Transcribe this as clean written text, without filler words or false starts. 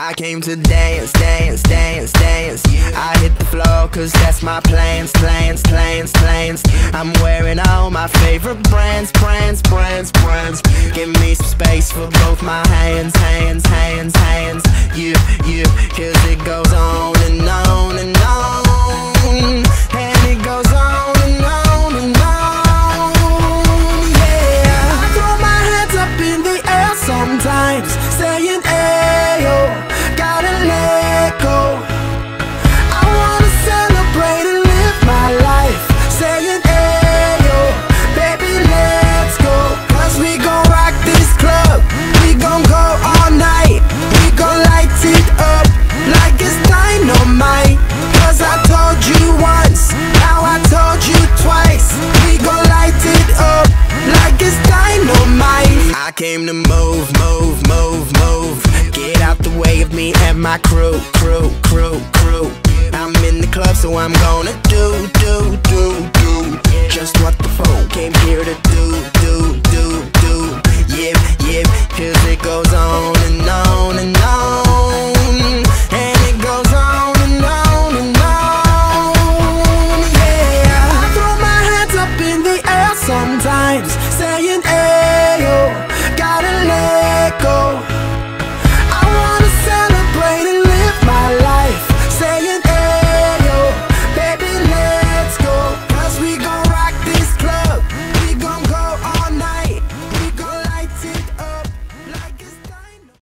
I came to dance, dance, dance, dance. I hit the floor cause that's my plans, plans, plans, plans. I'm wearing all my favorite brands, brands, brands, brands. Give me some space for both my hands, hands, hands, hands. You, cause it goes on and on and on. And it goes on and on and on. Yeah, I throw my hands up in the air sometimes, saying ayo, gotta let go. I wanna celebrate and live my life, saying ayo, baby let's go. Cause we gon' rock this club, we gon' go all night. We gon' light it up like it's dynamite. Cause I told you once, now I told you twice. We gon' light it up like it's dynamite. I came to move, move, move, move. Get out the way of me and my crew, crew, crew, crew. I'm in the club so I'm gonna do just what the folk came here to do. Yeah, cause it goes on and on.